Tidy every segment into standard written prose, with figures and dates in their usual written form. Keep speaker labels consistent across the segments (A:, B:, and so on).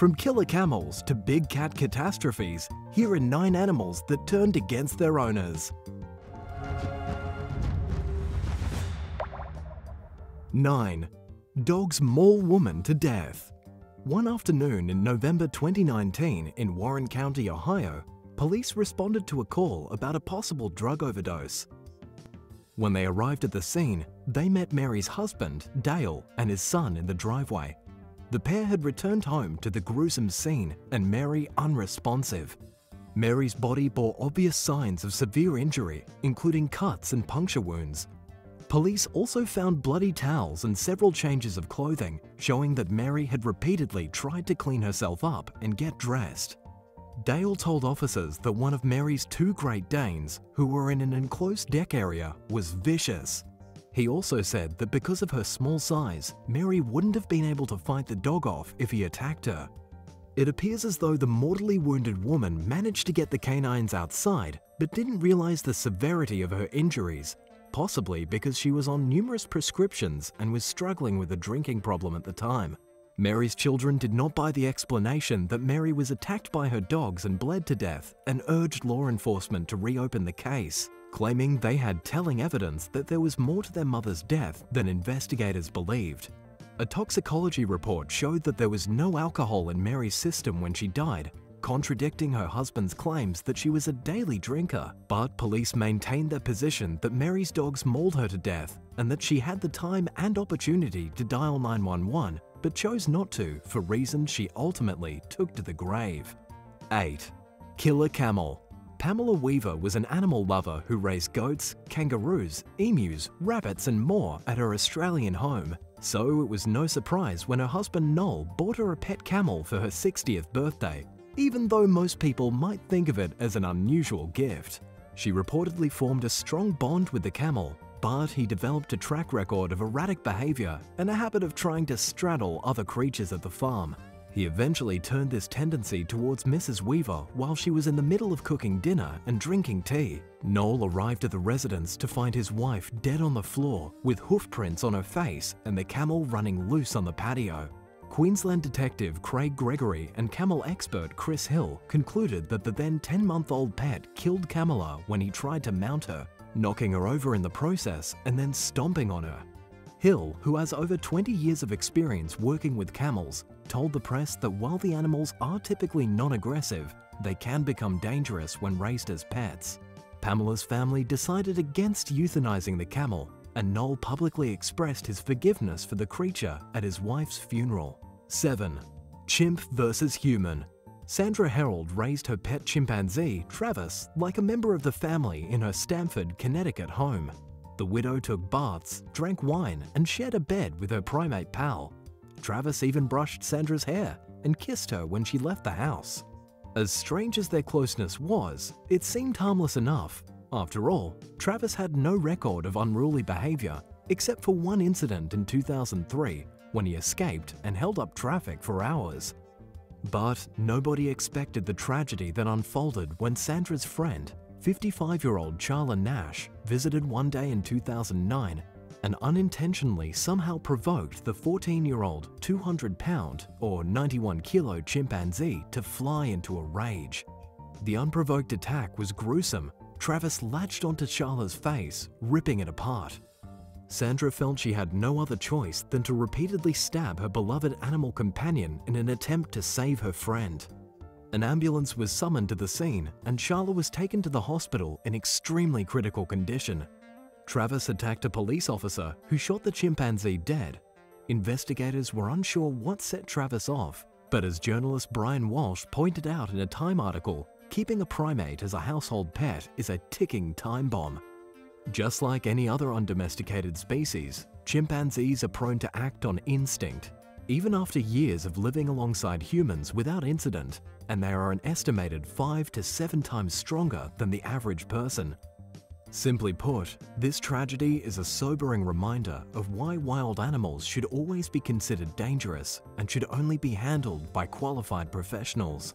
A: From killer camels to big cat catastrophes, here are 9 animals that turned against their owners. 9. Dogs maul woman to death. One afternoon in November 2019 in Warren County, Ohio, police responded to a call about a possible drug overdose. When they arrived at the scene, they met Mary's husband, Dale, and his son in the driveway. The pair had returned home to the gruesome scene and Mary unresponsive. Mary's body bore obvious signs of severe injury, including cuts and puncture wounds. Police also found bloody towels and several changes of clothing, showing that Mary had repeatedly tried to clean herself up and get dressed. Dale told officers that one of Mary's 2 Great Danes, who were in an enclosed deck area, was vicious. He also said that because of her small size, Mary wouldn't have been able to fight the dog off if he attacked her. It appears as though the mortally wounded woman managed to get the canines outside, but didn't realize the severity of her injuries, possibly because she was on numerous prescriptions and was struggling with a drinking problem at the time. Mary's children did not buy the explanation that Mary was attacked by her dogs and bled to death and urged law enforcement to reopen the case, claiming they had telling evidence that there was more to their mother's death than investigators believed. A toxicology report showed that there was no alcohol in Mary's system when she died, contradicting her husband's claims that she was a daily drinker. But police maintained their position that Mary's dogs mauled her to death and that she had the time and opportunity to dial 911, but chose not to for reasons she ultimately took to the grave. 8. Killer camel. Pamela Weaver was an animal lover who raised goats, kangaroos, emus, rabbits and more at her Australian home, so it was no surprise when her husband Noel bought her a pet camel for her 60th birthday, even though most people might think of it as an unusual gift. She reportedly formed a strong bond with the camel, but he developed a track record of erratic behavior and a habit of trying to straddle other creatures at the farm. He eventually turned this tendency towards Mrs. Weaver while she was in the middle of cooking dinner and drinking tea. Noel arrived at the residence to find his wife dead on the floor with hoof prints on her face and the camel running loose on the patio. Queensland detective Craig Gregory and camel expert Chris Hill concluded that the then 10-month-old pet killed Camilla when he tried to mount her, knocking her over in the process and then stomping on her. Hill, who has over 20 years of experience working with camels, told the press that while the animals are typically non-aggressive, they can become dangerous when raised as pets. Pamela's family decided against euthanizing the camel, and Noel publicly expressed his forgiveness for the creature at his wife's funeral. 7. Chimp versus human. Sandra Herold raised her pet chimpanzee, Travis, like a member of the family in her Stamford, Connecticut home. The widow took baths, drank wine, and shared a bed with her primate pal. Travis even brushed Sandra's hair and kissed her when she left the house. As strange as their closeness was, it seemed harmless enough. After all, Travis had no record of unruly behavior, except for one incident in 2003 when he escaped and held up traffic for hours. But nobody expected the tragedy that unfolded when Sandra's friend, 55-year-old Charla Nash, visited one day in 2009 and unintentionally somehow provoked the 14-year-old 200-pound or 91-kilo chimpanzee to fly into a rage. The unprovoked attack was gruesome. Travis latched onto Charla's face, ripping it apart. Sandra felt she had no other choice than to repeatedly stab her beloved animal companion in an attempt to save her friend. An ambulance was summoned to the scene and Charla was taken to the hospital in extremely critical condition. Travis attacked a police officer who shot the chimpanzee dead. Investigators were unsure what set Travis off, but as journalist Brian Walsh pointed out in a Time article, keeping a primate as a household pet is a ticking time bomb. Just like any other undomesticated species, chimpanzees are prone to act on instinct, even after years of living alongside humans without incident, and they are an estimated 5 to 7 times stronger than the average person. Simply put, this tragedy is a sobering reminder of why wild animals should always be considered dangerous and should only be handled by qualified professionals.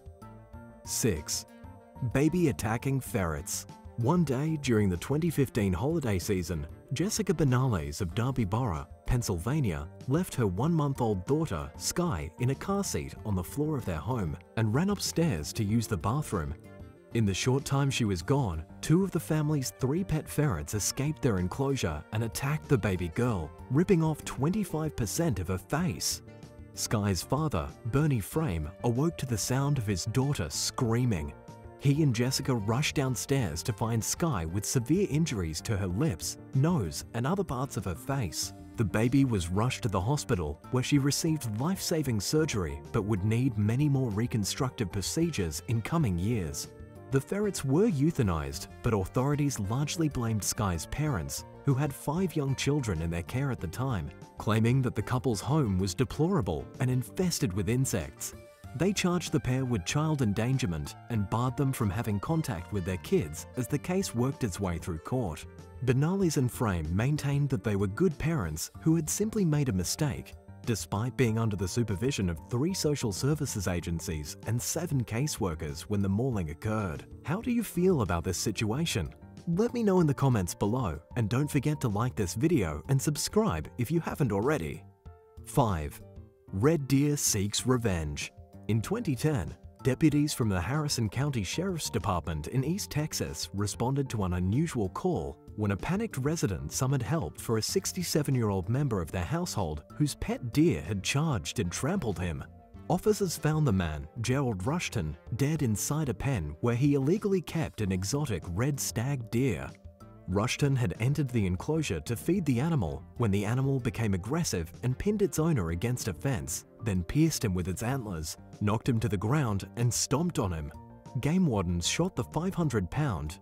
A: 6. Baby attacking ferrets. One day during the 2015 holiday season, Jessica Benales of Darby Borough, Pennsylvania, left her 1-month-old daughter, Sky, in a car seat on the floor of their home and ran upstairs to use the bathroom. In the short time she was gone, 2 of the family's 3 pet ferrets escaped their enclosure and attacked the baby girl, ripping off 25% of her face. Sky's father, Bernie Frame, awoke to the sound of his daughter screaming. He and Jessica rushed downstairs to find Sky with severe injuries to her lips, nose, and other parts of her face. The baby was rushed to the hospital where she received life-saving surgery but would need many more reconstructive procedures in coming years. The ferrets were euthanized, but authorities largely blamed Sky's parents, who had 5 young children in their care at the time, claiming that the couple's home was deplorable and infested with insects. They charged the pair with child endangerment and barred them from having contact with their kids as the case worked its way through court. Benales and Frame maintained that they were good parents who had simply made a mistake, despite being under the supervision of 3 social services agencies and 7 caseworkers when the mauling occurred. How do you feel about this situation? Let me know in the comments below, and don't forget to like this video and subscribe if you haven't already. 5. Red deer seeks revenge. In 2010, deputies from the Harrison County Sheriff's Department in East Texas responded to an unusual call when a panicked resident summoned help for a 67-year-old member of their household whose pet deer had charged and trampled him. Officers found the man, Gerald Rushton, dead inside a pen where he illegally kept an exotic red stag deer. Rushton had entered the enclosure to feed the animal when the animal became aggressive and pinned its owner against a fence, then pierced him with its antlers, knocked him to the ground, and stomped on him. Game wardens shot the 500-pound,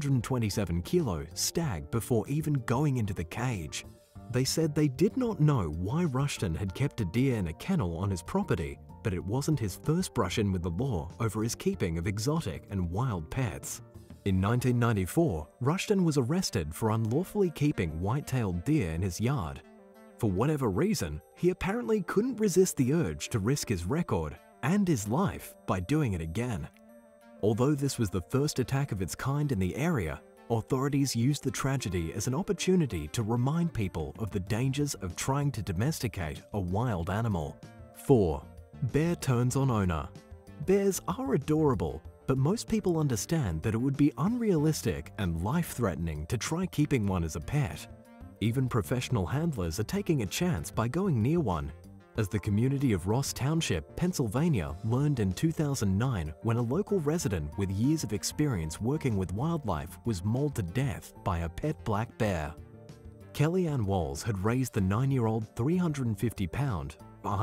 A: 227-kilo stag before even going into the cage. They said they did not know why Rushton had kept a deer in a kennel on his property, but it wasn't his first brush-in with the law over his keeping of exotic and wild pets. In 1994, Rushton was arrested for unlawfully keeping white-tailed deer in his yard. For whatever reason, he apparently couldn't resist the urge to risk his record and his life by doing it again. Although this was the first attack of its kind in the area, authorities used the tragedy as an opportunity to remind people of the dangers of trying to domesticate a wild animal. 4. Bear turns on owner. Bears are adorable, but most people understand that it would be unrealistic and life-threatening to try keeping one as a pet. Even professional handlers are taking a chance by going near one, as the community of Ross Township, Pennsylvania learned in 2009 when a local resident with years of experience working with wildlife was mauled to death by a pet black bear. Kellyanne Walls had raised the 9-year-old 350-pound,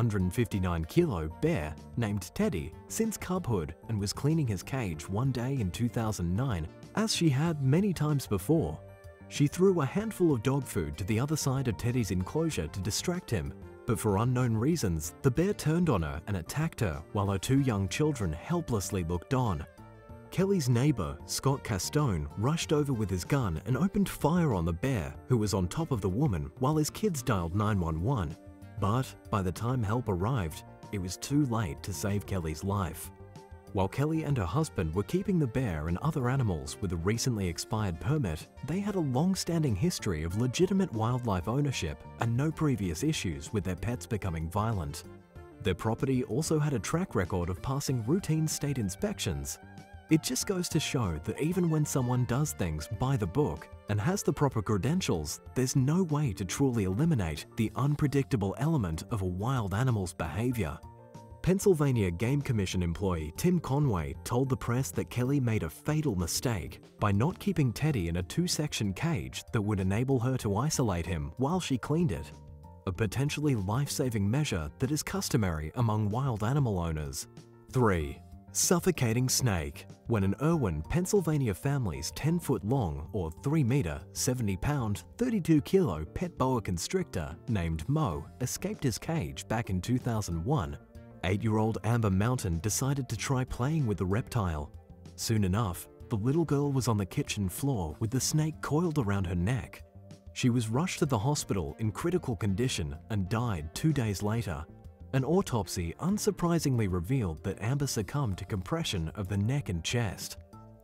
A: 159-kilo bear named Teddy since cubhood and was cleaning his cage one day in 2009, as she had many times before. She threw a handful of dog food to the other side of Teddy's enclosure to distract him, but for unknown reasons, the bear turned on her and attacked her while her 2 young children helplessly looked on. Kelly's neighbor, Scott Castone, rushed over with his gun and opened fire on the bear, who was on top of the woman, while his kids dialed 911. But by the time help arrived, it was too late to save Kelly's life. While Kelly and her husband were keeping the bear and other animals with a recently expired permit, they had a long-standing history of legitimate wildlife ownership and no previous issues with their pets becoming violent. Their property also had a track record of passing routine state inspections. It just goes to show that even when someone does things by the book and has the proper credentials, there's no way to truly eliminate the unpredictable element of a wild animal's behavior. Pennsylvania Game Commission employee Tim Conway told the press that Kelly made a fatal mistake by not keeping Teddy in a 2-section cage that would enable her to isolate him while she cleaned it, a potentially life-saving measure that is customary among wild animal owners. 3. Suffocating snake. When an Irwin, Pennsylvania family's 10-foot-long or 3-meter, 70-pound, 32-kilo pet boa constrictor named Mo escaped his cage back in 2001, 8-year-old Amber Mountain decided to try playing with the reptile. Soon enough, the little girl was on the kitchen floor with the snake coiled around her neck. She was rushed to the hospital in critical condition and died 2 days later. An autopsy unsurprisingly revealed that Amber succumbed to compression of the neck and chest.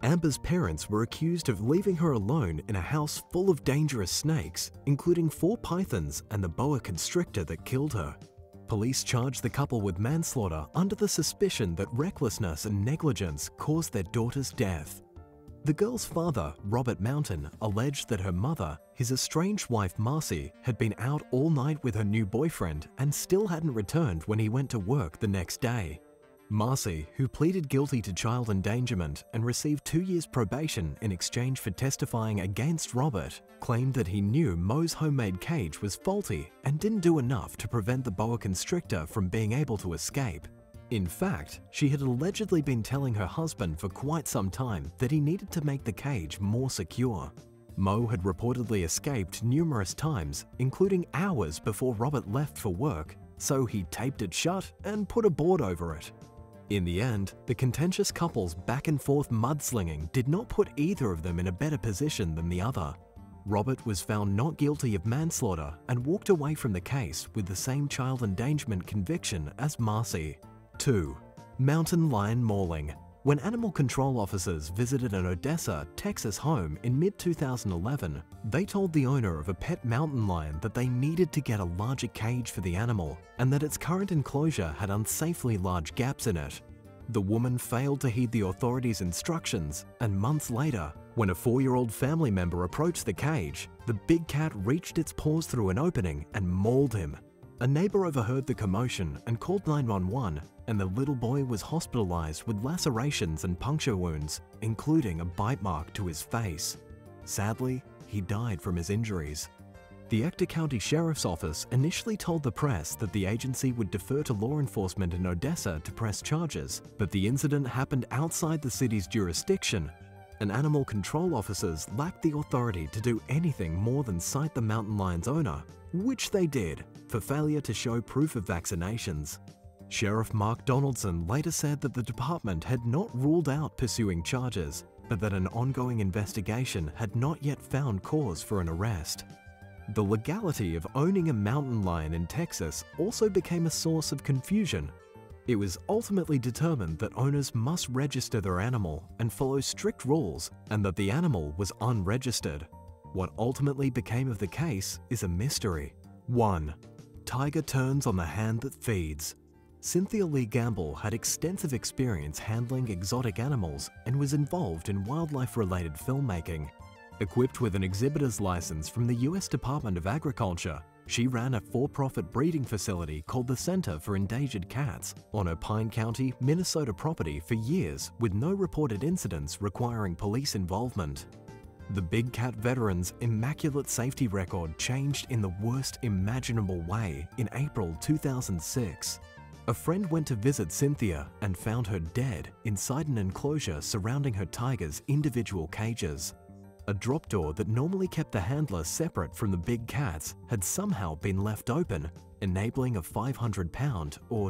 A: Amber's parents were accused of leaving her alone in a house full of dangerous snakes, including 4 pythons and the boa constrictor that killed her. Police charged the couple with manslaughter under the suspicion that recklessness and negligence caused their daughter's death. The girl's father, Robert Mountain, alleged that her mother, his estranged wife Marcy, had been out all night with her new boyfriend and still hadn't returned when he went to work the next day. Marcy, who pleaded guilty to child endangerment and received 2 years probation in exchange for testifying against Robert, claimed that he knew Mo's homemade cage was faulty and didn't do enough to prevent the boa constrictor from being able to escape. In fact, she had allegedly been telling her husband for quite some time that he needed to make the cage more secure. Mo had reportedly escaped numerous times, including hours before Robert left for work, so he taped it shut and put a board over it. In the end, the contentious couple's back-and-forth mudslinging did not put either of them in a better position than the other. Robert was found not guilty of manslaughter and walked away from the case with the same child endangerment conviction as Marcy. 2. Mountain lion mauling. When animal control officers visited an Odessa, Texas home in mid-2011, they told the owner of a pet mountain lion that they needed to get a larger cage for the animal and that its current enclosure had unsafely large gaps in it. The woman failed to heed the authorities' instructions, and months later, when a 4-year-old family member approached the cage, the big cat reached its paws through an opening and mauled him. A neighbor overheard the commotion and called 911, and the little boy was hospitalized with lacerations and puncture wounds, including a bite mark to his face. Sadly, he died from his injuries. The Ector County Sheriff's Office initially told the press that the agency would defer to law enforcement in Odessa to press charges, but the incident happened outside the city's jurisdiction, and animal control officers lacked the authority to do anything more than cite the mountain lion's owner, which they did, for failure to show proof of vaccinations. Sheriff Mark Donaldson later said that the department had not ruled out pursuing charges, but that an ongoing investigation had not yet found cause for an arrest. The legality of owning a mountain lion in Texas also became a source of confusion. It was ultimately determined that owners must register their animal and follow strict rules, and that the animal was unregistered. What ultimately became of the case is a mystery. 1. Tiger turns on the hand that feeds. Cynthia Lee Gamble had extensive experience handling exotic animals and was involved in wildlife-related filmmaking. Equipped with an exhibitor's license from the U.S. Department of Agriculture, she ran a for-profit breeding facility called the Center for Endangered Cats on her Pine County, Minnesota property for years with no reported incidents requiring police involvement. The Big Cat veteran's immaculate safety record changed in the worst imaginable way in April 2006. A friend went to visit Cynthia and found her dead inside an enclosure surrounding her tiger's individual cages. A drop door that normally kept the handler separate from the big cats had somehow been left open, enabling a 500-pound or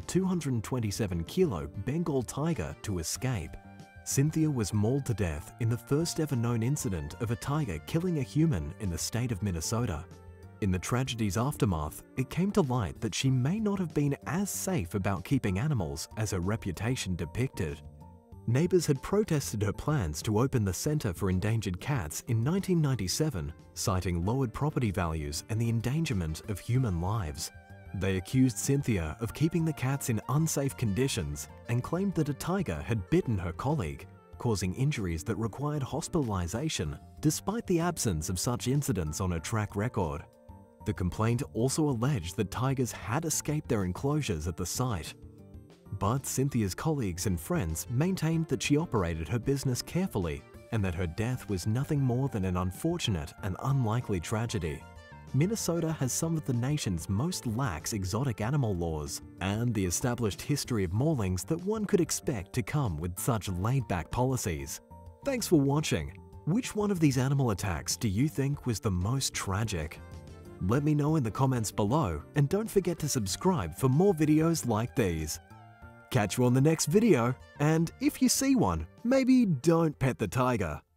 A: 227-kilo Bengal tiger to escape. Cynthia was mauled to death in the first ever known incident of a tiger killing a human in the state of Minnesota. In the tragedy's aftermath, it came to light that she may not have been as safe about keeping animals as her reputation depicted. Neighbors had protested her plans to open the Center for Endangered Cats in 1997, citing lowered property values and the endangerment of human lives. They accused Cynthia of keeping the cats in unsafe conditions and claimed that a tiger had bitten her colleague, causing injuries that required hospitalization, despite the absence of such incidents on her track record. The complaint also alleged that tigers had escaped their enclosures at the site. But Cynthia's colleagues and friends maintained that she operated her business carefully and that her death was nothing more than an unfortunate and unlikely tragedy. Minnesota has some of the nation's most lax exotic animal laws and the established history of maulings that one could expect to come with such laid-back policies. Thanks for watching. Which one of these animal attacks do you think was the most tragic? Let me know in the comments below, and don't forget to subscribe for more videos like these. Catch you on the next video, and if you see one, maybe don't pet the tiger.